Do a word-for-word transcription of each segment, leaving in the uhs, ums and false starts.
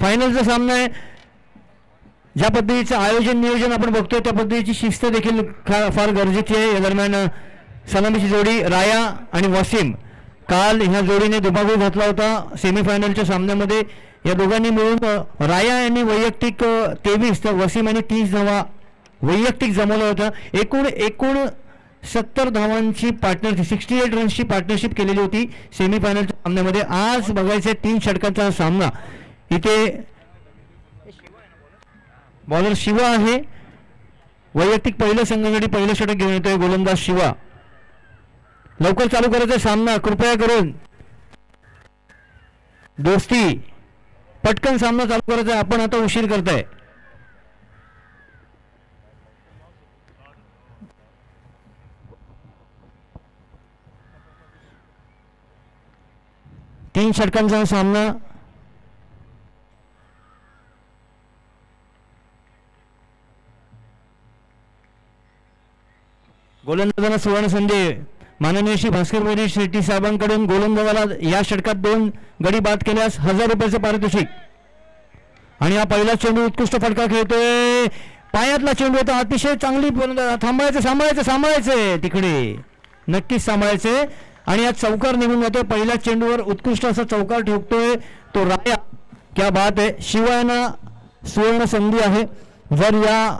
फायनलचा सामना आहे. ज्या पद्धतीचं आयोजन नियोजन आपण बघतोय त्या पद्धतीची शिस्त देखील फार गरजेची आहे. या दरम्यान सलामीची जोडी राया आणि वसीम, काल ह्या जोडीने दुभागोल घातला होता सेमीफायनलच्या सामन्यामध्ये. या दोघांनी मिळून राया यांनी वैयक्तिक तेवीस तर वसीम यांनी तीस धावा वैयक्तिक जमवलं होतं. एकूण एकूण सत्तर धावांची पार्टनरशिप सिक्स्टी एट रन्सची पार्टनरशिप केलेली होती सेमीफायनलच्या सामन्यामध्ये. आज बघायचे तीन षटकांचा सामना. इथे बॉलर शिवा आहे, वैयक्तिक पहिलं संघासाठी पहिलं षटक घेऊन येतोय गोलंदाज शिवा. लवकर चालू करायचा सामना कृपया करून, दोस्ती पटकन सामना चालू करायचा. आपण आता उशीर करताय. तीन षटकांचा सामना. गोलंदाजांना सुवर्ण संधी. माननीय श्री भास्कर बैरी शेट्टी साहेबांकडून गोलंदाजाला या षटकात दोन गडी बाद केल्यास हजार रुपयाचं पारितोषिक. आणि हा पहिला चेंडू उत्कृष्ट फटका खेळतोय. पायातला चेंडू होता, अतिशय चांगली. थांबायचं सांभाळायचं सांभाळायचं तिकडे नक्कीच सांभाळायचे. आणि आज चौकार निघून जातोय. पहिल्या चेंडूवर उत्कृष्ट असा चौकार ठोकतोय तो राया. क्या बात आहे. शिवायना सुवर्ण संधी आहे. जर या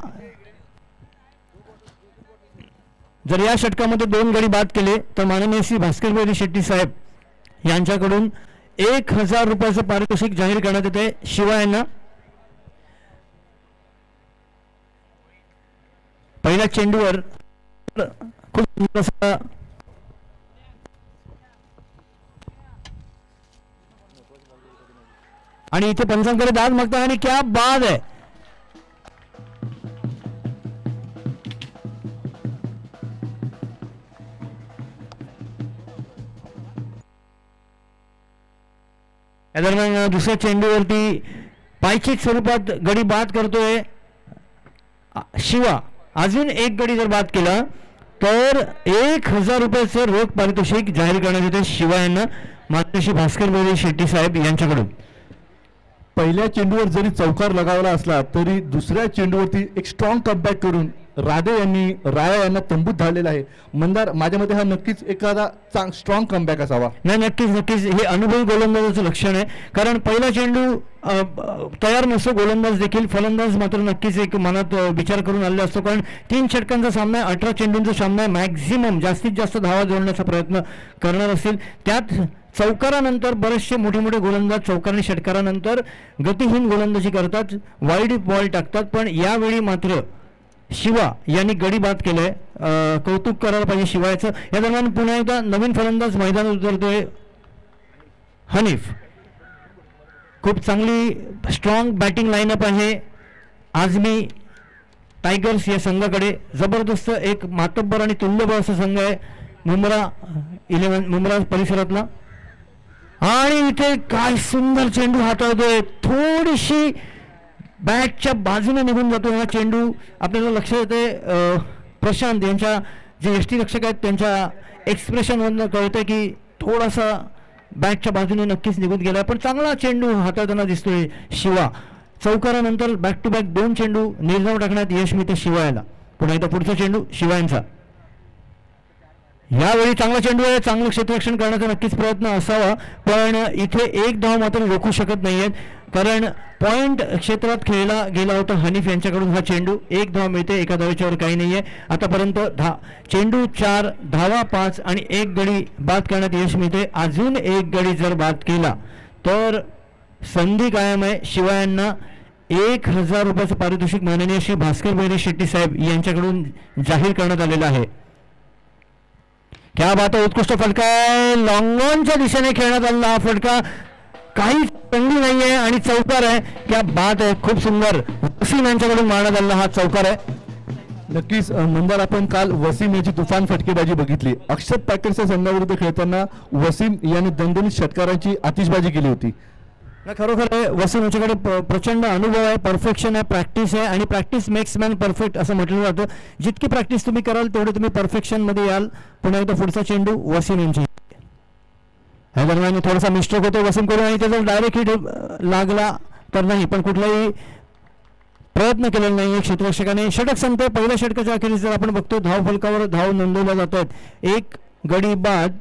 जर या षटकामध्ये दोन गडी बाद केले तर माननीय श्री भास्कर बैरी शेट्टी साहेब यांच्याकडून एक हजार रुपयाचं पारितोषिक जाहीर करण्यात येते शिवा यांना. पहिल्या चेंडूवर खूप असा आणि इथे पंचांकडे दाद मागतात आणि क्या बाद आहे. या दरम्यान दुसऱ्या चेंडूवरती पायचित स्वरूपात गडी बाद करतोय शिवा. अजून एक गडी जर बाद केला तर एक हजार रुपयाचं रोख पारितोषिक जाहीर करण्यात येते शिवा यांना माननीय श्री भास्कर बैरी शेट्टी साहेब यांच्याकडून. पहिल्या चेंडूवर जरी चौकार लगावला असला तरी दुसऱ्या चेंडूवरती एक स्ट्रॉंग कमबॅक करून राधे यांनी राया यांना तंबूत धाडलेला आहे. मंदार, माझ्या मते हा नक्कीच एखादा चांग स्ट्रॉंग कमबॅक असावा. नाही, नक्कीच नक्कीच हे अनुभवी गोलंदाजाचं लक्षण आहे. कारण पहिला चेंडू तयार नसतो गोलंदाज देखील, फलंदाज मात्र नक्कीच एक मनात विचार करून आलेला असतो. कारण तीन षटकांचा सामना आहे, अठरा चेंडूंचा सामना आहे. मॅक्झिमम जास्तीत जास्त धावा जोडण्याचा प्रयत्न करणार असतील. त्यात चौकारानंतर बरेचसे मोठे मोठे गोलंदाज चौकार आणि षटकारानंतर गतिहीन गोलंदाजी करतात, वाईड बॉल टाकतात. पण यावेळी मात्र शिवा यांनी गडी बाद केलंय. कौतुक करायला पाहिजे शिवायचं. या दरम्यान पुन्हा एकदा नवीन फलंदाज मैदानात उतरतोय हनीफ. खूप चांगली स्ट्रॉंग बॅटिंग लाईनअप आहे आजमी टायगर्स या संघाकडे. जबरदस्त एक मातब्बर आणि तुल्यबळ असा संघ आहे मुंब्रा इलेव्हन मुंब्रा परिसरातला. आणि इथे काय सुंदर चेंडू हाताळतोय. थोडीशी बॅटच्या बाजूने निघून जातो हा चेंडू. आपल्याला लक्षात येते प्रशांत यांच्या जे यष्टीरक्षक आहेत त्यांच्या एक्सप्रेशनवरून कळतंय की थोडासा बॅटच्या बाजूने नक्कीच निघून गेला. पण चांगला चेंडू हाताळताना दिसतोय शिवा. चौकारानंतर बॅक टू बॅक दोन चेंडू निर्धाव टाकण्यात यश मिळते शिवा याला. पुन्हा एकदा पुढचा चेंडू शिवा यांचा. यावेळी चांगला चेंडू आहे, चांगलं क्षेत्ररक्षण करण्याचा नक्कीच प्रयत्न असावा. पण इथे एक धाव मात्र रोखू शकत नाहीयेत कारण पॉइंट क्षेत्रात खेळला गेला होता हनीफ यांच्याकडून. हा चेंडू एक धाव मिळते, एका धावेच्यावर काही नाहीये आतापर्यंत. धा चेंडू चार, धावा पाच आणि एक गडी बाद करण्यात यश मिळते. अजून एक गडी जर बाद केला तर संधी कायम आहे. शिवा यांना एक हजार रुपयाचं पारितोषिक माननीय श्री भास्कर बैरी शेट्टी साहेब यांच्याकडून जाहीर करण्यात आलेलं आहे. क्या बात आहे. उत्कृष्ट फटका आहे, लॉंग ऑनच्या दिशेने खेळण्यात आलेला हा फटका. काही संधी नाहीये आणि चौकार आहे. क्या बात आहे. खूप सुंदर वसीम यांच्याकडून मारण्यात आलेला हा चौकार आहे. नक्कीच मंदार, आपण काल वसीम याची तुफान फटकेबाजी बघितली. अक्षत पॅकेटच्या संघाविरुद्ध खेळताना वसीम यांनी दणदणीत षटकारांची आतिषबाजी केली होती. खरोखर वसीम यांच्याकडे प्रचंड अनुभव आहे, परफेक्शन आहे, प्रॅक्टिस आहे. आणि प्रॅक्टिस मेक्स मॅन परफेक्ट असं म्हटलं जातं. जितकी प्रॅक्टिस तुम्ही कराल तेवढे तुम्ही परफेक्शनमध्ये याल. पुन्हा एकदा पुढचा चेंडू वसीम यांची. या दरम्यान थोडासा मिस्टेक होतो वसीम करून आणि त्याचा डायरेक्ट हिट लागला तर नाही, पण कुठलाही प्रयत्न केलेला नाही क्षेत्ररक्षकाने. षटक संपते. पहिल्या षटकाच्या अखेरीस जर आपण बघतो धाव फलकावर धाव नोंदवल्या जात आहेत. एक गडी बाद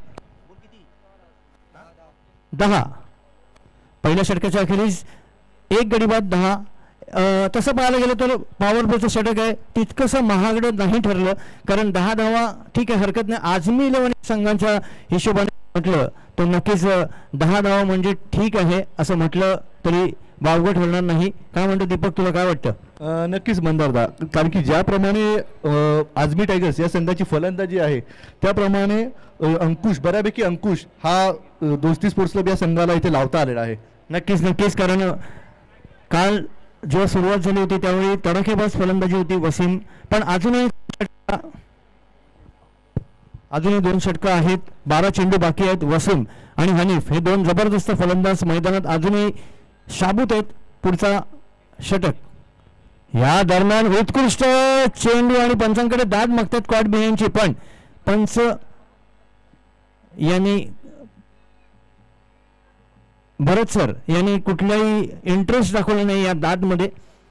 दहा. पहिल्या षटकाच्या अखेरीस एक गडी बाद दहा. तसं पाहायला गेलं तर पॉवर प्लेचं षटक आहे, तितकंसं महागडं नाही ठरलं, कारण दहा धावा ठीक आहे, हरकत नाही. आझमी इलेव्हन संघांच्या हिशोबाने म्हटलं तर नक्कीच दहा धावा म्हणजे ठीक आहे असं म्हटलं तरी वावगं ठरणार नाही. काय म्हणतो दीपक, तुला काय वाटतं? नक्कीच मंदारदा, कारण की ज्याप्रमाणे आझमी टायगर्स या संघाची फलंदाजी आहे त्याप्रमाणे अंकुश, बऱ्यापैकी अंकुश हा दोस्ती स्पोर्ट्स क्लब या संघाला इथे लावता आलेला आहे. नक्कीच नक्कीच, कारण काल जेव्हा सुरुवात झाली होती त्यावेळी तडाखेबाज फलंदाजी होती वसीम, पण अजूनही अजूनही दोन षटकं आहेत, बारा चेंडू बाकी आहेत. वसीम आणि हनीफ हे दोन जबरदस्त फलंदाज मैदानात अजूनही शाबूत आहेत. पुढचा षटक या दरम्यान उत्कृष्ट चेंडू आणि पंचांकडे दाद मागतात क्वाड बिहेनची, पण पंच यांनी भरत सर यांनी कुठलाही इंटरेस्ट दाखवला नाही या दाद मध्ये.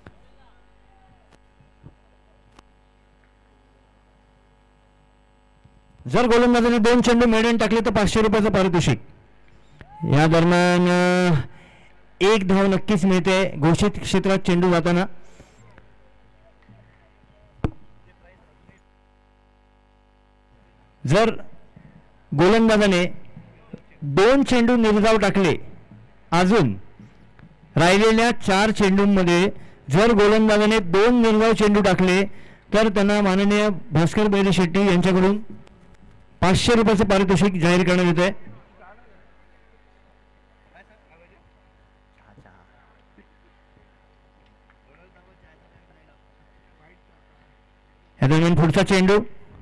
जर गोलंदाजाने दोन चेंडू मेडन टाकले तर पाचशे रुपयाचं पारितोषिक. या दरम्यान एक धाव नक्कीच मिळते घोषित क्षेत्रात चेंडू जाताना. जर गोलंदाजाने दोन चेंडू निर्धाव टाकले, अजून राहिलेल्या चार चेंडूंमध्ये जर गोलंदाजाने दोन निर्धाव चेंडू टाकले तर त्यांना माननीय भास्कर बैरे शेट्टी यांच्याकडून पाचशे रुपयाचं पारितोषिक जाहीर करण्यात येत आहे. या दरम्यान पुढचा चेंडू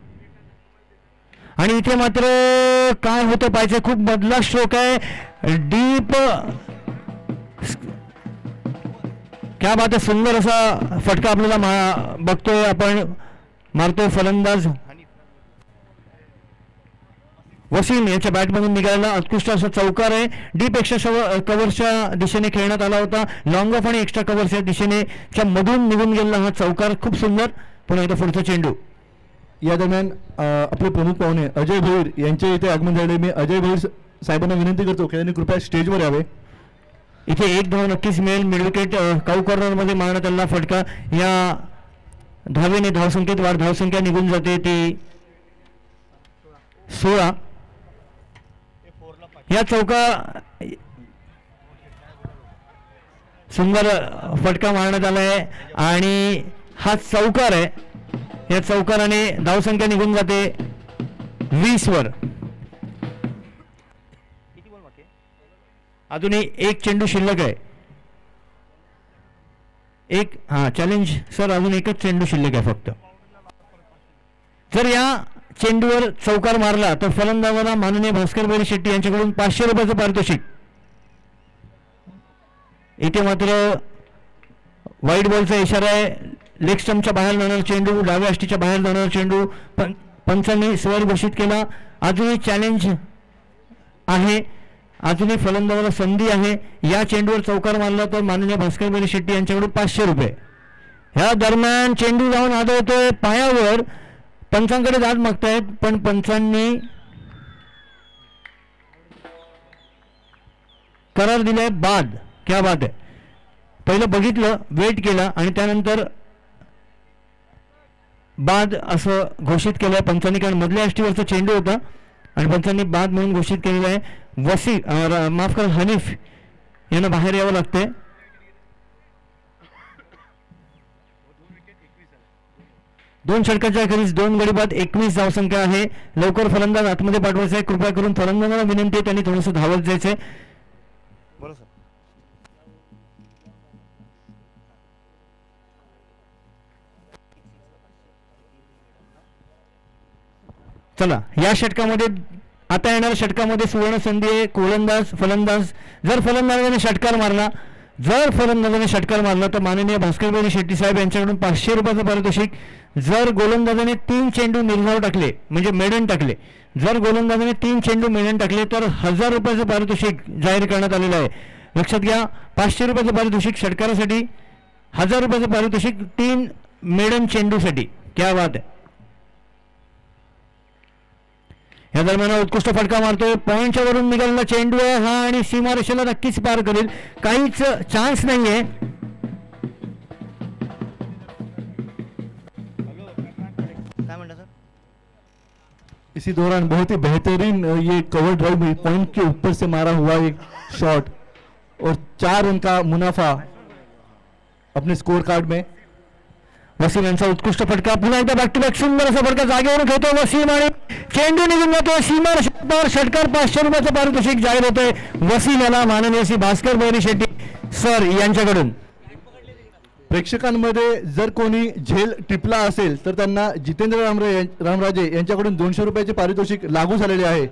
आणि इथे मात्र काय होतं पाहिजे, खूप बदला स्ट्रोक आहे, डीप, क्या बात आहे, सुंदर असा फटका आपल्याला बघतोय आपण, मारतोय फलंदाज वसीम यांच्या बॅटमधून निघालेला उत्कृष्ट असा चौकार आहे. डीप एक्स्ट्रा कव्हरच्या दिशेने खेळण्यात आला होता, लॉंग ऑफ आणि एक्स्ट्रा कव्हरच्या दिशेने च्या मधून निघून गेलेला हा चौकार खूप सुंदर. पुन्हा एकदा पुढचा चेंडू. या दरम्यान आपले प्रमुख पाहुणे अजय भैर यांच्या इथे आगमन झाले. मी अजय भैर साहेबांना विनंती करतो की त्यांनी कृपया स्टेजवर यावे. इथे एक धाव नक्कीच मिळेल. मिड विकेट काऊ कॉर्नर मध्ये मारण्यात आलेला फटका, या धावेने धावसंख्येत वाढ, धावसंख्या निघून जाते ती सोळा. या चौका सुंदर फटका मारण्यात आला आहे आणि हा चौकार आहे. या चौकाराने धावसंख्या निघून जाते वीस वर. अजूनही एक चेंडू शिल्लक आहे. एक हा चॅलेंज सर, अजून एकच चेंडू शिल्लक आहे फक्त. जर या चेंडूवर चौकार मारला तर फलंदाजाला माननीय भास्कर बैरे शेट्टी यांच्याकडून पाचशे रुपयाचं पारितोषिक. इथे मात्र वाईट बॉलचा इशारा आहे. लेग स्टंपच्या बाहेर जाणारा चेंडू, डाव्या अष्टीच्या बाहेर जाणारा चेंडू पं पंचांनी स्वर घोषित केला. अजूनही चॅलेंज आहे, अजूनही फलंदाजाला संधी आहे. या चेंडूवर चौकार मारला तर माननीय भास्कर बैरे शेट्टी यांच्याकडून पाचशे रुपये. ह्या दरम्यान चेंडू जाऊन आदळतोय पायावर, पंचांकडे दाद मागतायत, पण पंचांनी करार दिलाय बाद. क्या बात आहे. पहिलं बघितलं, वेट केला आणि त्यानंतर बाद असं घोषित केलंय पंचांनी, कारण मधल्या अष्टीवरचा चेंडू होता आणि पंचांनी बाद म्हणून घोषित केलेलं आहे. वसी माफ कर हनीफ यांना बाहेर यावं लागतंय. दोन षटकाच्या अखेरीस दोन गडी बाद, एकवीस धावसंख्या आहे. लवकर फलंदाज आतमध्ये पाठवायचा आहे. कृपया करून फलंदाजाला विनंती आहे त्यांनी थोडंसं धावत जायचंय. चला, या षटकामध्ये आता येणाऱ्या षटकामध्ये सुवर्ण संधी आहे. गोलंदाज फलंदाज, जर फलंदाजाने षटकार मारला जर फलंदाजाने षटकार मारला तर माननीय भास्कर बैरे शेट्टी साहेब यांच्याकडून पाचशे रुपयाचं पारितोषिक. जर गोलंदाजाने तीन चेंडू निर्धाव टाकले म्हणजे मेडन टाकले, जर गोलंदाजाने तीन चेंडू मेडन टाकले तर हजार रुपयाचं पारितोषिक जाहीर करण्यात आलेलं आहे. लक्षात घ्या, पाचशे रुपयाचं पारितोषिक षटकारासाठी, हजार रुपयाचं पारितोषिक तीन मेडन चेंडूसाठी. क्या बात आहे. या दरम्यान उत्कृष्ट फटका मारतोय, पॉईंटच्या वरून निघालेला चेंडू आहे हा आणि सीमारेषेला नक्कीच पार करेल, काहीच चान्स नाहीये. इसी दौरान बहुत ही बेहतरीन ये कवर ड्राइव हुई, पॉइंट के ऊपर से मारा हुआ एक शॉट और चार रन का मुनाफा अपने स्कोर कार्ड में. वसीम यांचा उत्कृष्ट फटका, पुन्हा एकदा बॅक टू बॅक सुंदर असा फटका जागेवरून खेळतो वसीम आणि चेंडू निघून जातोय सीमा षटकार. षटकार पाचशे रुपयाचं पारितोषिक जाहीर होतंय वसीम याला माननीय श्री भास्कर बैरी शेट्टी सर यांच्याकडून. प्रेक्षकांमध्ये जर कोणी झेल टिपला असेल तर त्यांना जितेंद्र रामरे रामराजे यांच्याकडून दोनशे रुपयाचे पारितोषिक लागू झालेले आहे.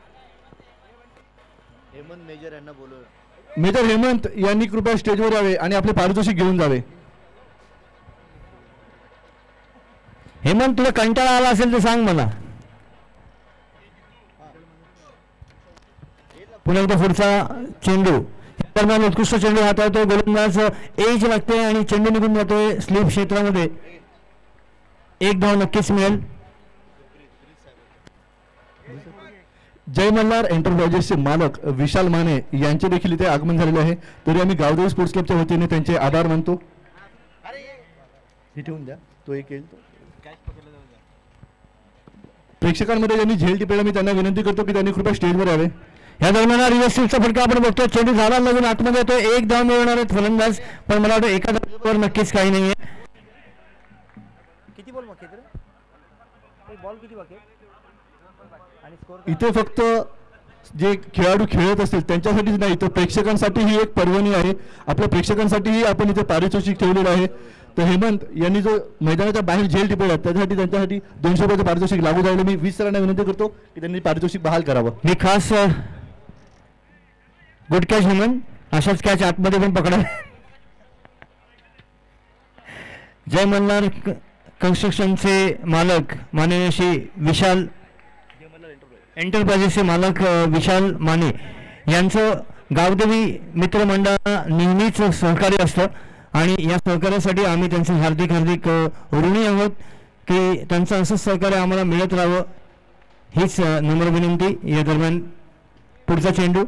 हेमंत मेजर यांना बोलव. मेजर हेमंत यांनी कृपया स्टेजवर यावे आणि आपले पारितोषिक घेऊन जावे. हेमंत तुला कंटाळा आला असेल तर सांग मला. पुन्हा एकदा पुढचा चेंडू, दरम्यान उत्कृष्ट चेंडू हाताळतोय गोलंदाज, एज लागते आणि चेंडू निघून जातोय स्लीप क्षेत्रामध्ये. एक धाव नक्कीच मिळेल. जय मल्हार एंटरप्राइजेसचे मालक विशाल माने यांचे देखील इथे आगमन झालेले आहे. तरी आम्ही गावदेवी स्पोर्ट्स क्लबच्या वतीने त्यांचे आभार मानतो. हे ठेवून द्या, तो एक येईल. प्रेक्षकांमध्ये ज्यांनी झेल टिपलेला मी त्यांना विनंती करतो की त्यांनी कृपया स्टेजवर यावे. या दरम्यान रिव्हर्सचा फटका आपण बघतो, चेंडू झाला लगून आतमध्ये येतो, एक धाव मिळवणार आहेत फलंदाज, पण मला वाटतं एका धावावर नक्कीच काही नाहीये. किती बॉल बाकी आहेत, बॉल किती बाकी आणि स्कोर. इथे फक्त जे खेळाडू खेळत असतील त्यांच्यासाठीच नाही तर प्रेक्षकांसाठी ही एक पर्वणी आहे. आपल्या प्रेक्षकांसाठीही आपण इथे पारितोषिक ठेवलेलं आहे. तर हेमंत यांनी जो मैदानाच्या बाहेर झेल टिपवला त्यासाठी त्यांच्यासाठी दोनशे रुपयाचं पारितोषिक लागू झालेलं. मी वीस सरांना विनंती करतो की त्यांनी पारितोषिक बहाल करावं. मी खास गुड कॅच हेमंत, अशाच कॅच आतमध्ये पण पकडा. जय मल्हार कन्स्ट्रक्शनचे मालक माननीय श्री विशाल एंटरप्राइजेसचे मालक विशाल माने यांचं गावदेवी मित्रमंडळाला नेहमीच सहकार्य असतं आणि या सहकार्यासाठी आम्ही त्यांचे हार्दिक हार्दिक ऋणी आहोत की त्यांचं असंच सहकार्य आम्हाला मिळत राहावं हीच नम्र विनंती. या दरम्यान पुढचा चेंडू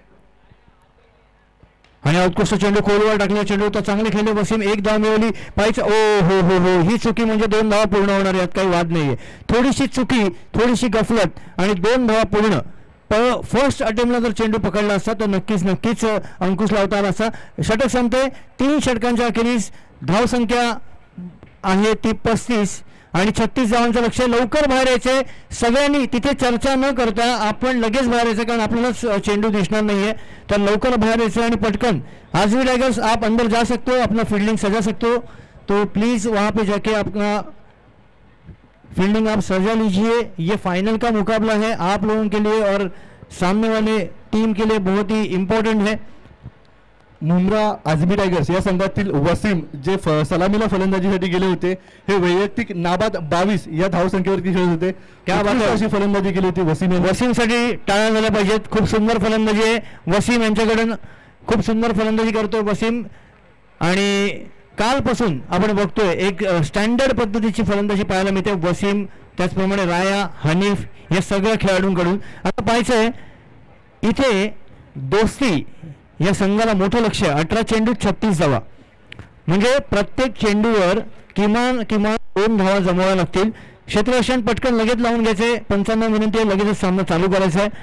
आणि उत्कृष्ट चेंडू खोलवर टाकलेला चेंडू तर चांगले खेळले वसीम, एक धाव मिळवली पाहिजे. ओ हो हो हो ही चुकी म्हणजे दोन धावा पूर्ण होणार, यात काही वाद नाहीये. थोडीशी चुकी, थोडीशी गफलत आणि दोन धावा पूर्ण. पण फर्स्ट अटेम्प्टला जर चेंडू पकडला असता तर नक्कीच नक्कीच अंकुश लावता आला असता. षटक संपते, तीन षटकांच्या अखेरीस धावसंख्या आहे ती पस्तीस आणि छत्तीस धावांचं लक्ष. लवकर बाहेर यायचे सगळ्यांनी, तिथे चर्चा न करता आपण लगेच बाहेर यायचं कारण आपल्याला चेंडू दिसणार नाहीये. तर लवकर बाहेर यायचं आणि पटकन. आजवी टाइगर्स आप अंदर जा सकते हो, अपना फील्डिंग सजा सकते हो, तो प्लीज वहां पे जाके अपना फील्डिंग आप सजा लीजिए. ये फाइनल का मुकाबला है आप लोगों के लिए और सामने वाले टीम के लिए बहुत ही इम्पोर्टेंट है. मुंब्रा आजमी टायगर्स या संघातील वसीम जे सलामीला फलंदाजीसाठी गेले होते हे वैयक्तिक नाबाद बावीस या धावसंख्येवरती खेळत होते. क्या बात अशी फलंदाजी केली होती वसीम. वसीमसाठी टाळ्या झाल्या पाहिजेत. खूप सुंदर फलंदाजी आहे वसीम यांच्याकडून, खूप सुंदर फलंदाजी करतोय वसीम आणि कालपासून आपण बघतोय एक स्टँडर्ड पद्धतीची फलंदाजी पाहायला मिळते वसीम, त्याचप्रमाणे राया, हनीफ या सगळ्या खेळाडूंकडून. आता पाहायचंय इथे दोस्ती या संघाला मोठं लक्ष, अठरा चेंडू छत्तीस धावा म्हणजे प्रत्येक चेंडूवर किमान किमान दोन धावा जमवाव्या लागतील. क्षेत्ररक्षण पटकन लगेच लावून घ्यायचे. पंचांना विनंती आहे लगेचच सामना चालू करायचा आहे.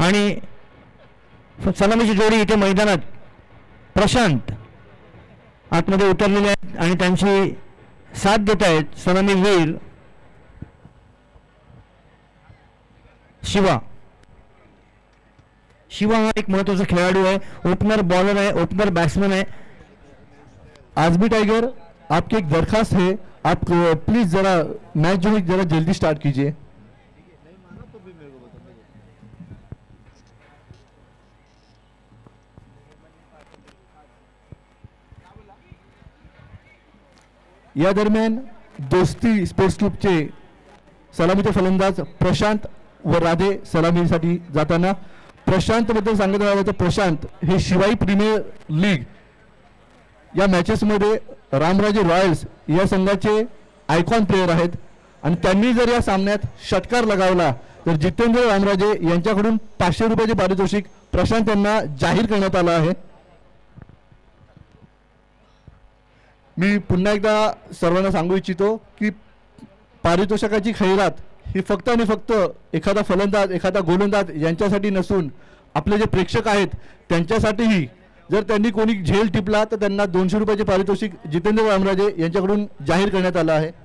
आणि सलामीची जोडी इथे मैदानात प्रशांत आतमध्ये उतरलेले आहेत आणि त्यांची साथ देत आहेत सलामी वीर शिवा. शिवा हा एक महत्वाचा खेळाडू आहे, ओपनर बॉलर है, ओपनर बैट्समैन है. आजमी टाइगर आपकी एक दरखास्त है, आप प्लीज जरा मैच जो है जरा जल्दी स्टार्ट कीजिए. या दरम्यान दोस्ती स्पोर्ट्स क्लबचे सलामीचे फलंदाज प्रशांत व राधे सलामीसाठी जाताना प्रशांत बद्दल सांगत राहावं तर प्रशांत हे शिवाई प्रीमियर लीग या मॅचेसमध्ये रामराजे रॉयल्स या संघाचे आयकॉन प्लेयर आहेत आणि त्यांनी जर या सामन्यात षटकार लगावला तर जितेंद्र रामराजे यांच्याकडून पाचशे रुपयाचे पारितोषिक प्रशांत यांना जाहीर करण्यात आलं आहे. मी पुन्हा एकदा सर्वांना सांगू इच्छितो की पारितोषिकाची खैरात ही फक्त आणि फक्त एखादा फलंदाज एखादा गोलंदाज यांच्यासाठी नसून आपले जे प्रेक्षक आहेत त्यांच्यासाठीही. जर त्यांनी कोणी झेल टिपला तर त्यांना दोनशे रुपयाचे पारितोषिक जितेंद्र रामराजे यांच्याकडून जाहीर करण्यात आलं आहे.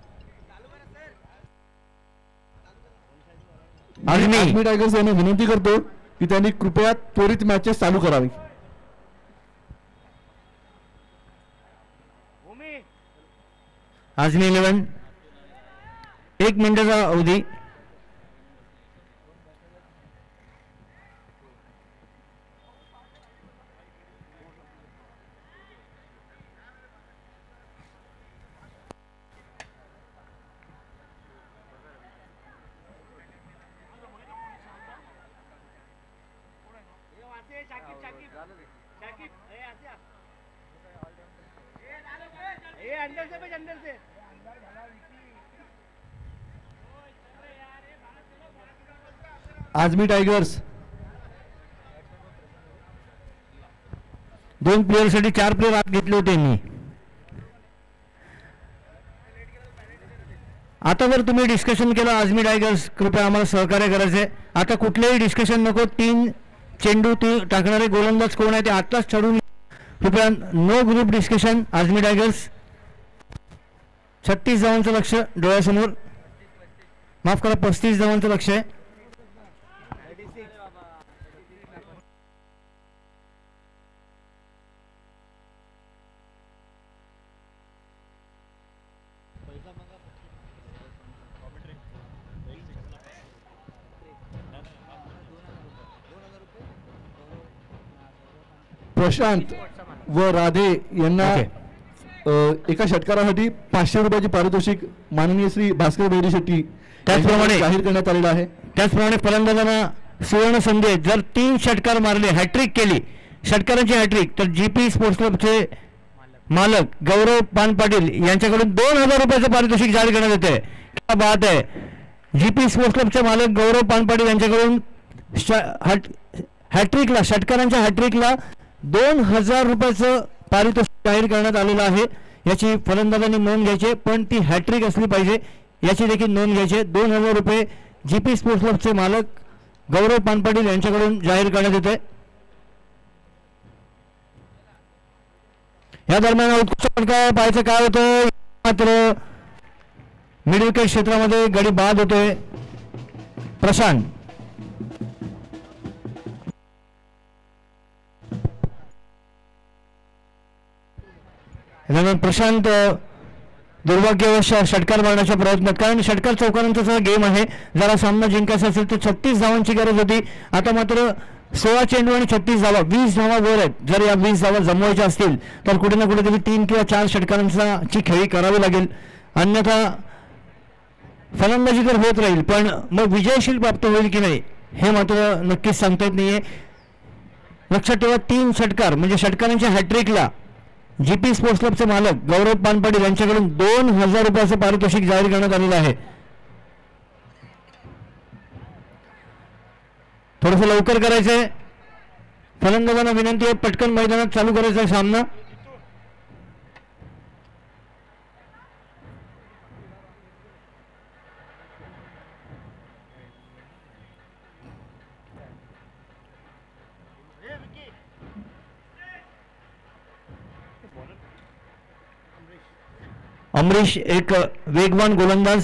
आर्मी टायगर्स यांना विनंती करतो की त्यांनी कृपया त्वरित मॅचेस चालू करावी. आजमी इलेव्हन एक मिनिटाचा अवधी. आजमी टायगर्स दोन प्लेयरसाठी चार प्लेयर आत घेतले होते मी. आता जर तुम्ही डिस्कशन केलं आजमी टायगर्स कृपया आम्हाला सहकार्य करायचे. आता कुठलेही डिस्कशन नको. तीन चेंडू ती टाकणारे गोलंदाज कोण आहे ते आताच ठरवून कृपया. No group discussion. Azmi tigers छत्तीस धावांचं लक्ष डोळ्यासमोर. माफ करा पस्तीस धावांचं लक्ष आहे. प्रशांत व राधे यांना एका षटकारासाठी पाचशे रुपयाचे पारितोषिक माननीय श्री भास्कर बेरी शेट्टी त्याचप्रमाणे जाहीर करण्यात आलेला आहे. त्याचप्रमाणे फलंदाजांना सुवर्ण संधी. जर तीन षटकार मारले हॅट्रिक केली षटकारांची हॅट्रिक तर जीपी स्पोर्ट्स क्लबचे मालक गौरव पान पाटील यांच्याकडून दोन हजार रुपयाचं पारितोषिक जाहीर करण्यात येते. क्या बात आहे. जीपी स्पोर्ट्स क्लबचे मालक गौरव पान पाटील यांच्याकडून हॅट्रिकला षटकारांच्या हॅट्रिकला दोन हजार रुपयाचं पारितोषिक जाहीर करण्यात आलेलं आहे. याची फलंदाजांनी नोंद घ्यायची पण ती हॅट्रिक असली पाहिजे याची देखील नोंद घ्यायची. दोन हजार रुपये जीपी स्पोर्ट्स क्लबचे मालक गौरव पान पाटील यांच्याकडून जाहीर करण्यात येते. या दरम्यान उत्कृष्ट फटका पाहायचं काय होतं मात्र मिड विकेट क्षेत्रामध्ये गडी बाद होतोय. प्रशांत प्रशांत दुर्भाग्यवश षटकार मारण्याच्या प्रयत्नात. कारण षटकार चौकारांचा गेम आहे. जरा सामना जिंकायचा असेल तर छत्तीस धावांची गरज होती. आता मात्र सोळा चेंडू आणि छत्तीस धावा वीस धावा वर आहेत. जर या वीस धावा जमवायच्या असतील तर कुठे ना कुठेतरी तीन किंवा चार षटकारांचा ची खेळी करावी लागेल. अन्यथा फलंदाजी तर होत राहील पण मग विजयशील प्राप्त होईल की नाही हे मात्र नक्कीच सांगता येत नाहीये. लक्षात ठेवा तीन षटकार म्हणजे षटकारांच्या हॅट्रिकला जीपी स्पोर्ट्स क्लबचे मालक गौरव पान पाटील यांच्याकडून दोन हजार रुपयाचं पारितोषिक जाहीर करण्यात आलेलं आहे. थोडंसं लवकर करायचंय. फलंदाजांना विनंती आहे पटकन मैदानात चालू करायचा आहे सामना. अमरीश एक वेगवान गोलंदाज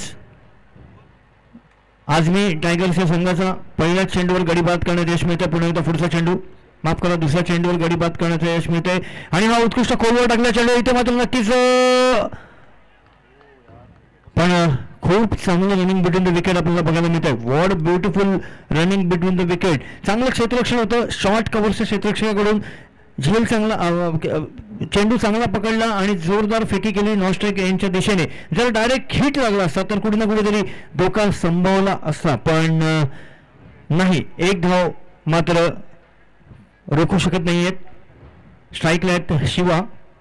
आजमी टायगर्स या संघाचा पहिल्याच चेंडूवर गडी बाद करण्यात यश मिळते. पुन्हा एकदा पुढचा चेंडू माफ करा दुसऱ्या चेंडूवर गडी बाद करण्याचं यश मिळते आणि हा उत्कृष्ट खोलवर टाकला चेंडू इथे मात्र नक्कीच पण खूप चांगलं रनिंग बिटवीन द विकेट आपल्याला बघायला मिळत आहे. What beautiful running between the wicket. चांगलं क्षेत्ररक्षण होतं. शॉर्ट कव्हरच्या क्षेत्ररक्षकाकडून झेल चांगला चेंडू चांगला पकडला आणि जोरदार फेकी केली नॉन स्ट्राईक यांच्या दिशेने. जर डायरेक्ट हिट लागला असता तर कुठे ना कुठेतरी धोका संभवला असता पण नाही. एक धाव मात्र रोखू शकत नाही आहेत. स्ट्राईकला आहेत शिवा.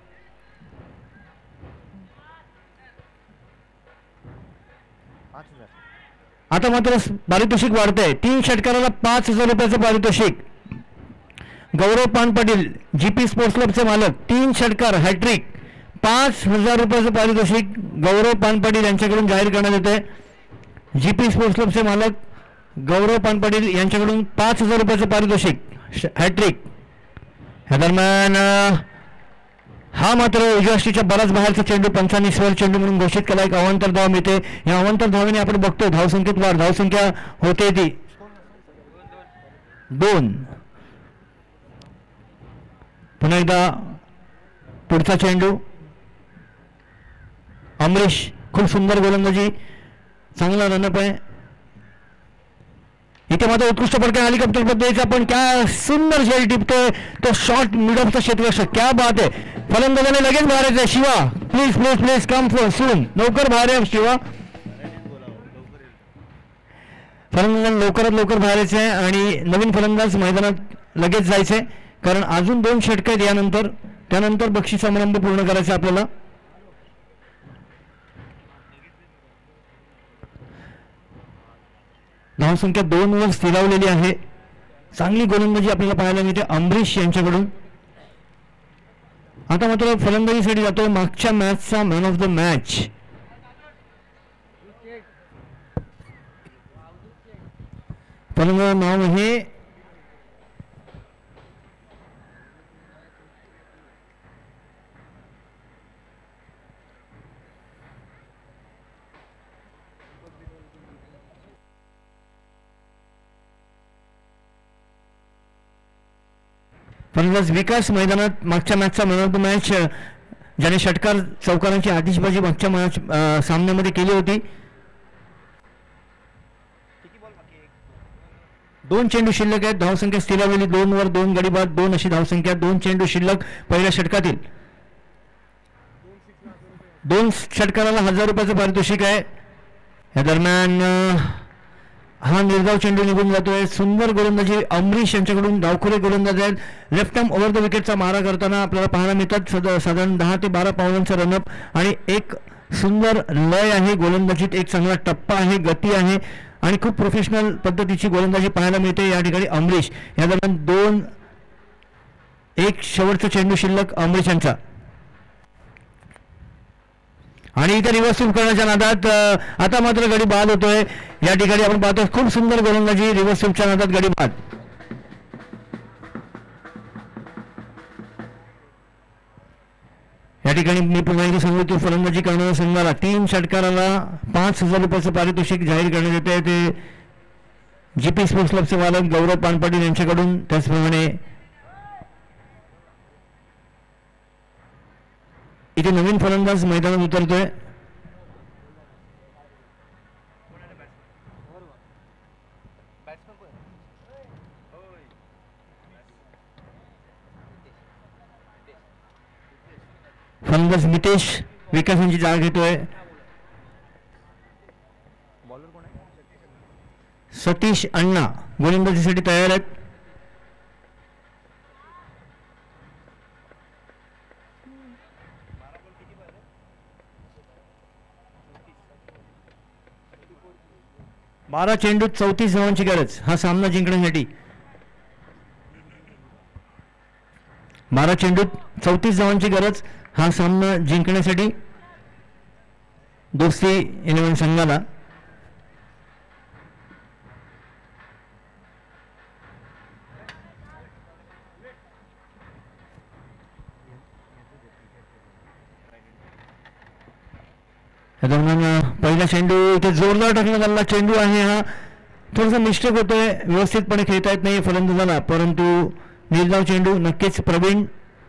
पाच हजार. आता मात्र पारितोषिक वाढतंय. तीन षटकाराला पाच हजार रुपयाचं पारितोषिक. गौरव पान पाटील जी पी स्पोर्ट्स क्लबचे मालक, तीन षटकार हॅट्रिक, पाच हजार रुपयाचं पारितोषिक गौरव पान पाटील यांच्याकडून जाहीर करण्यात येते. जी पी स्पोर्ट्स क्लबचे मालक गौरव पान पाटील यांच्याकडून पाच हजार रुपयाचं पारितोषिक हॅट्रिक. ह्या दरम्यान हा मात्र उजव्याष्टीच्या बराच बाहेरचा चेंडू पंचांनी स्वर चेंडू म्हणून घोषित केला. एक अवांतर धाव मिळते. या अवांतर धावेने आपण बघतोय धावसंख्येत वाढ. धावसंख्या होते ती दोन. पुन्हा एकदा पुढचा चेंडू. अमरीश खूप सुंदर गोलंदाजी, चांगला रनअप आहे. इथे मात्र उत्कृष्ट फटका हेलिकॉप्टर पद्धतीचा, पण क्या सुंदर झेल टिपतोय तो शॉट मिड ऑफचा क्षेत्ररक्षक. क्या बात आहे. फलंदाजाने लगेच बाहेर येते. Shiva please please please come for soon. लवकर बाहेर आहे शिवा. फलंदाजाने लवकरात लवकर बाहेर यायचं आहे आणि नवीन फलंदाज मैदानात लगेच जायचंय, कारण अजून दोन षटक आहेत यानंतर. त्यानंतर बक्षीस समारंभ पूर्ण करायचा आपल्याला. धावसंख्या दोन वर स्थिरावलेली आहे. चांगली गोलंदाजी आपल्याला पाहायला मिळते अमरीश यांच्याकडून. आता मात्र फलंदाजीसाठी जातोय मागच्या मॅचचा मॅन ऑफ द मॅच. फलंदाज नाव आहे फलंदाज विकास मैदानात मागच्या मॅचचा मॅन ऑफ द मॅच, ज्याने षटकार चौकारांची आतिषबाजी मागच्या मॅच सामन्यामध्ये केली होती. दोन चेंडू शिल्लक आहेत. धावसंख्या स्थिरावलेली दोन वर, दोन गडी बाद, दोन अशी धावसंख्या. दोन चेंडू शिल्लक पहिल्या षटकातील. दोन षटकाराला हजार रुपयाचं पारितोषिक आहे. या दरम्यान हा निर्धाव चेंडू निघून जातोय. सुंदर गोलंदाजी अमरीश यांच्याकडून. डावखुरे गोलंदाज आहेत. लेफ्ट आर्म ओव्हर द विकेटचा मारा करताना आपल्याला पाहायला मिळतात. साधारण दहा ते बारा पावलांचा रनअप आणि एक सुंदर लय आहे गोलंदाजीत. एक चांगला टप्पा आहे, गती आहे आणि खूप प्रोफेशनल पद्धतीची गोलंदाजी पाहायला मिळते या ठिकाणी अमरीश. या दरम्यान दोन एक शेवटचा चेंडू शिल्लक अमरीश यांचा. आणि इथे रिव्हर्स स्वीप करण्याच्या नादात आता मात्र गडी बाद होतोय. या ठिकाणी आपण पाहतो खूप सुंदर गोलंदाजी. रिव्हर्स स्वीपच्या नादात गडी बाद. या ठिकाणी मी पुन्हा एकदा सांगतो फलंदाजी करणाऱ्या संघाला तीन षटकाराला पाच हजार रुपयाचं पारितोषिक जाहीर करण्यात येते. ते जी पी स्पोर्ट्स क्लबचे मालक गौरव पान पाटील यांच्याकडून. त्याचप्रमाणे इथे नवीन फलंदाज मैदानात उतरतोय. फलंदाज मितेश विकास यांची जागा घेतोय. सतीश अण्णा गोलंदाजीसाठी तयार आहेत. बारा चेंडूत चौतीस धावांची गरज हा सामना जिंकण्यासाठी. बारा चेंडूत चौतीस धावांची गरज हा सामना जिंकण्यासाठी दोस्ती इलेव्हन संघाला. दरम्यान पहिला चेंडू इथे जोरदार टाकण्यात आलेला चेंडू आहे. हा थोडासा मिस्टेक होतोय. व्यवस्थितपणे खेळता येत नाही फलंदाजाला, परंतु निर्धाव चेंडू नक्कीच प्रवीण.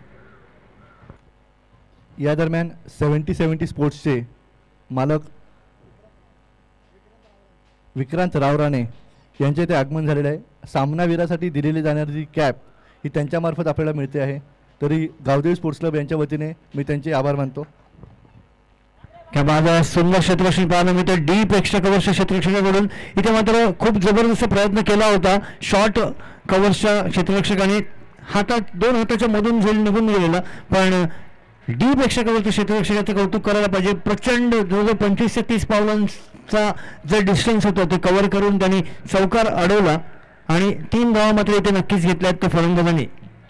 या दरम्यान सेव्हन्टी सेव्हन्टी स्पोर्ट्सचे मालक विक्रांत रावराणे यांचे इथे आगमन झालेलं आहे. सामनावीरासाठी दिलेली जाणारी कॅप ही त्यांच्यामार्फत आपल्याला मिळते आहे. तरी गावदेवी स्पोर्ट्स क्लब यांच्या वतीने मी त्यांचे आभार मानतो. क्या बाद आहे, सुंदर क्षेत्ररक्षण पाहायला मिळते डीप एक्स्ट्रा कव्हरच्या क्षेत्ररक्षकाकडून. इथे मात्र खूप जबरदस्त प्रयत्न केला होता शॉर्ट कव्हरच्या क्षेत्ररक्षकाने, हातात दोन हाताच्या मधून झेल निघून गेलेला, पण डीप एक्स्ट्रा कव्हरच्या क्षेत्ररक्षकाचं कौतुक करायला पाहिजे. प्रचंड जवळजवळ पंचवीस ते तीस पावलांचा जे डिस्टन्स होतं ते कव्हर करून त्यांनी चौकार अडवला आणि तीन धावा मात्र इथे नक्कीच घेतल्यात त्या फलंदाजांनी.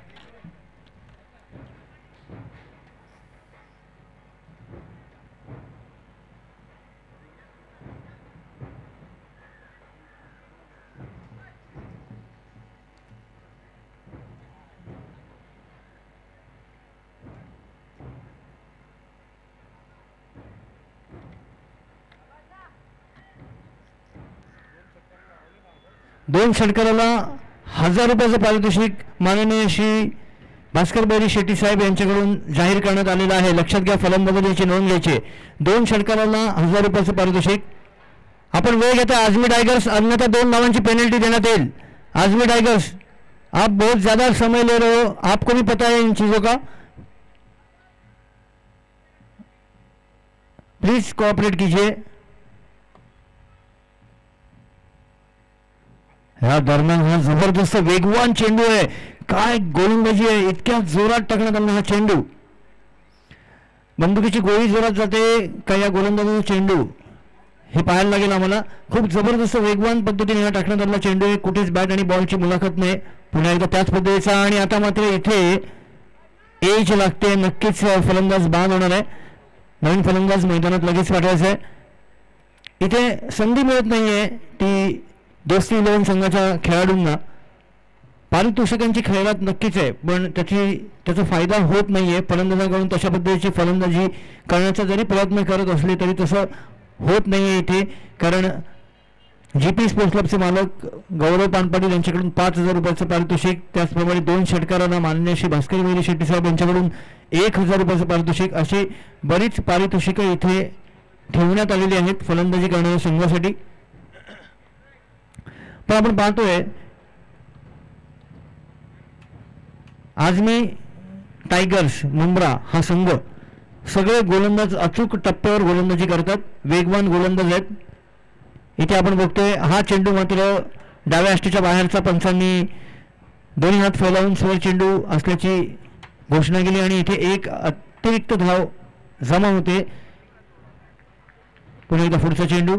दोन षटकाराला हजार रुपयाचं पारितोषिक माननीय श्री भास्कर बैरी शेट्टी साहेब यांच्याकडून जाहीर करण्यात आलेलं आहे. लक्षात घ्या, फलंदाजाची नोंद घ्यायची. दोन षटकाराला हजार रुपयाचं पारितोषिक. आपण वेळ घेता आजमी टायगर्स, अन्यथा दोन धावांची पेनल्टी देण्यात येईल. आजमी टायगर्स, आप बहुत ज्यादा समय ले रहे हो, आपको भी पता है इन चीजों का, प्लीज कोऑपरेट कीजिए. या दरम्यान हा जबरदस्त वेगवान चेंडू आहे, काय गोलंदाजी आहे, इतक्या जोरात टाकण्यात आला हा चेंडू. बंदुकीची गोळी जोरात जाते का या गोलंदाजाचा चेंडू, हे पाहायला लागेल आम्हाला. खूप जबरदस्त वेगवान पद्धतीने हा टाकण्यात आलेला चेंडू आहे, कुठेच बॅट आणि बॉलची मुलाखत नाही. पुन्हा एकदा त्याच पद्धतीचा, आणि आता मात्र इथे एज लागते, नक्कीच फलंदाज बाद होणार आहे. नवीन फलंदाज मैदानात लगेच पाठवायचा आहे. इथे संधी मिळत नाहीये ती दोस्ती इलेव्हन संघाच्या खेळाडूंना. पारितोषिकांची खैरात नक्कीच आहे, पण त्याची त्याचा फायदा होत नाहीये फलंदाजाकडून. तशा पद्धतीची फलंदाजी करण्याचा जरी प्रयत्न करत असले तरी तसं होत नाहीये इथे, कारण जी पी स्पोर्ट्स क्लबचे मालक गौरव पानपाटील यांच्याकडून पाच हजार रुपयाचं पारितोषिक, त्याचप्रमाणे दोन षटकारांना माननीय श्री भास्कर बैरी शेट्टी साहेब यांच्याकडून एक हजार रुपयाचं पारितोषिक, अशी बरीच पारितोषिकं इथे ठेवण्यात आलेली आहेत फलंदाजी करणाऱ्या संघासाठी. पण आपण पाहतोय आजमी टायगर्स मुंब्रा हा संघ सगळे गोलंदाज अचूक टप्प्यावर गोलंदाजी करतात, वेगवान गोलंदाज आहेत. इथे आपण बघतोय हा चेंडू मात्र डाव्या अष्टीच्या बाहेरचा पंचांनी दोन्ही हात फैलावून स्वर चेंडू असल्याची घोषणा केली आणि इथे एक अतिरिक्त धाव जमा होते. पुन्हा एकदा पुढचा चेंडू,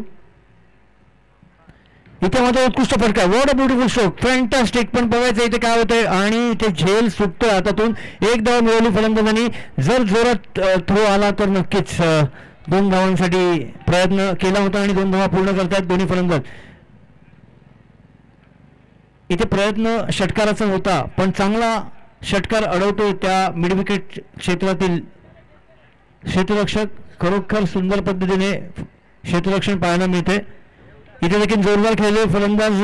इथे मात्र उत्कृष्ट फटका, what a beautiful stroke, fantastic. पण बघायचं इथे काय होतंय, आणि इथे झेल सुटतोय हातातून. एक धाव मिळवली फलंदाजांनी, जर जोरात थ्रो आला तर नक्कीच दोन धावांसाठी प्रयत्न केला होता आणि दोन धावा पूर्ण करतात दोन्ही फलंदाज. इथे प्रयत्न षटकाराचा होता, पण चांगला षटकार अडवतोय त्या मिड विकेट क्षेत्रातील क्षेत्ररक्षक. खरोखर सुंदर पद्धतीने क्षेत्ररक्षण पाहायला मिळते. इथे देखील जोरदार खेळले फलंदाज,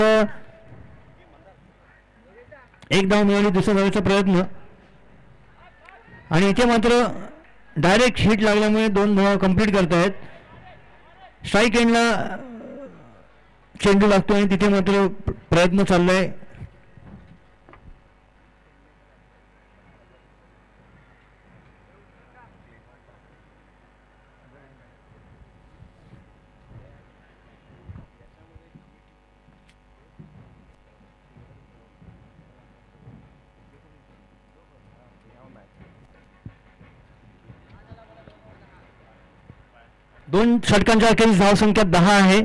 एक धाव मिळवली, दुसऱ्या धावेचा प्रयत्न, आणि इथे मात्र डायरेक्ट हिट लागल्यामुळे दोन धावा कंप्लीट करतायत. स्ट्राईक एंडला चेंडू लागतो आणि तिथे मात्र प्रयत्न चाललाय. दोन षटकांच्या अखेरीस धावसंख्या दहा आहे.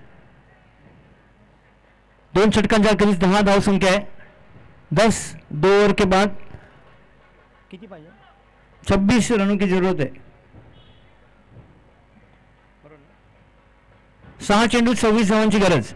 दोन षटकांच्या अखेरीस दहा धावसंख्या आहे. दस दो ओवर के बाद किती पाहिजे, छब्बीस रनों की जरूरत है. सहा चेंडूत सव्वीस धावांची गरज.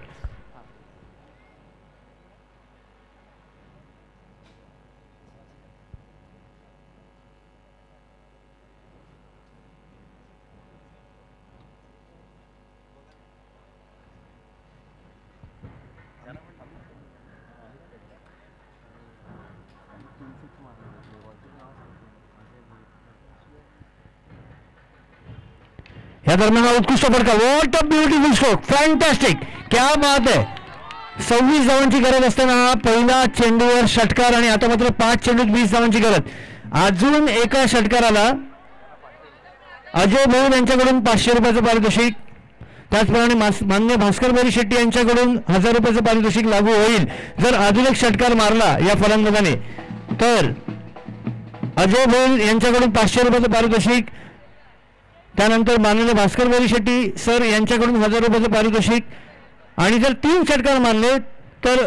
या दरम्यान हा उत्कृष्ट फटका, what a beautiful stroke, fantastic, क्या बात आहे. सव्वीस धावांची गरज असताना हा पहिला चेंडूवर षटकार, आणि आता मात्र पाच चेंडूत वीस धावांची गरज. अजून एका षटकाराला अजय भोईर यांच्याकडून पाचशे रुपयाचं पारितोषिक. त्याचप्रमाणे मास मान्य भास्कर बोरी शेट्टी यांच्याकडून हजार रुपयाचं पारितोषिक लागू होईल जर अधुनिक षटकार मारला या फलंदाजाने. तर अजय भोईर यांच्याकडून पाचशे रुपयाचं पारितोषिक. त्यानंतर माननीय भास्कर बोरी शेट्टी सर यांच्याकडून हजार रुपयाचं पारितोषिक. आणि जर तीन षटकार मारले तर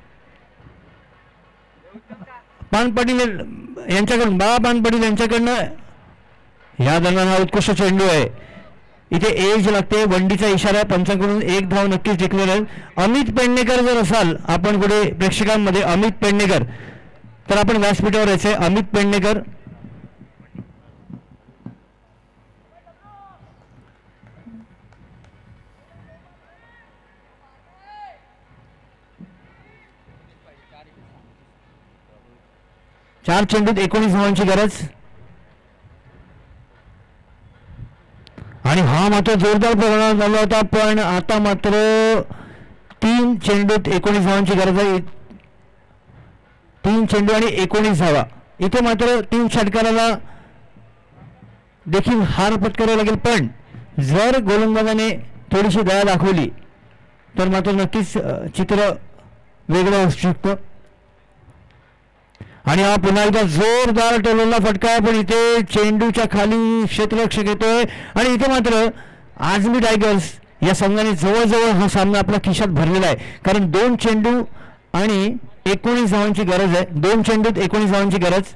पान पाटील यांच्याकडून बाळा पान पाटील यांच्याकडनं या दरम्यान हा उत्कृष्ट चेंडू आहे. इथे एज लागते, वंडीचा इशारा पंचांकडून एक धाव नक्कीच जिंकलेला आहे. अमित पेडणेकर जर असाल आपण कुठे प्रेक्षकांमध्ये अमित पेडणेकर तर आपण व्यासपीठावर यायचे. अमित पेडणेकर चार चेंडूत एकोणीस धावांची गरज. आणि हा मात्र जोरदार प्रमाणात झाला होता पण आता मात्र तीन चेंडूत एकोणीस धावांची गरज आहे. तीन चेंडू आणि एकोणीस धावा. इथे मात्र तीन षटकाराला देखील हार पत्करावी लागेल पण जर गोलंदाजाने थोडीशी दया दाखवली तर मात्र नक्कीच चित्र वेगळं असू शकतं. आणि हा पुन्हा एकदा जोरदार टोलवलेला फटका आहे पण इथे चेंडूच्या खाली क्षेत्ररक्षक येतोय. आणि इथे मात्र आजमी टायगर्स या संघाने जवळजवळ हा सामना आपल्या खिशात भरलेला आहे कारण दोन चेंडू आणि एकोणीस धावांची गरज आहे. दोन चेंडूत एकोणीस धावांची गरज.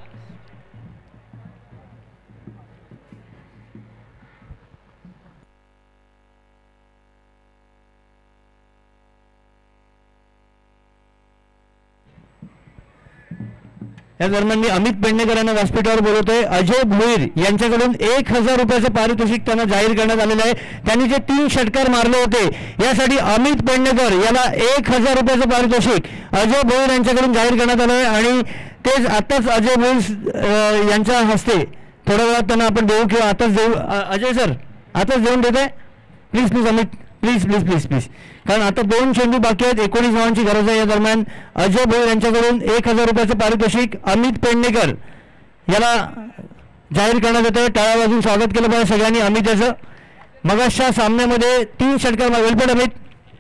या दरम्यान मी अमित पेडणेकर यांना व्यासपीठावर बोलवतोय. अजय भोईर यांच्याकडून एक हजार रुपयाचं पारितोषिक त्यांना जाहीर करण्यात आलेलं आहे. त्यांनी जे तीन षटकार मारले होते यासाठी अमित पेडणेकर याला एक हजार रुपयाचं पारितोषिक अजय भोईर यांच्याकडून जाहीर करण्यात आलं आहे. आणि तेच आताच अजय भोईर यांच्या हस्ते थोड्या वेळात त्यांना आपण देऊ किंवा आताच देऊ. अजय सर आताच देऊन देते please please Amit please please please please कारण आता दोन चेंडू बाकी आहेत. एकोणीस धावांची गरज आहे. या दरम्यान अजय भोईर यांच्याकडून एक हजार रुपयाचं पारितोषिक अमित पेडणेकर याला जाहीर करण्यात येतं. टाळ्या वाजून स्वागत केलं पाहिजे सगळ्यांनी अमित याचं. मगाशच्या सामन्यामध्ये तीन षटकार मारले पण अमित.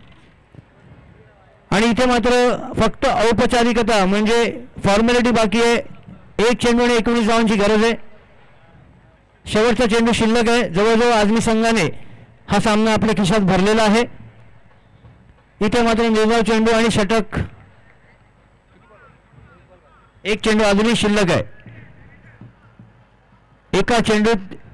आणि इथे मात्र फक्त औपचारिकता म्हणजे फॉर्मॅलिटी बाकी आहे. एक चेंडू आणि एकोणीस धावांची गरज आहे. शेवटचा चेंडू शिल्लक आहे. जवळजवळ आजमी संघाने हा सामना आपल्या खिशात भरलेला आहे. इथे मात्र निर्धाव चेंडू आणि षटक. एक चेंडू अजूनही शिल्लक आहे. एका चेंडूत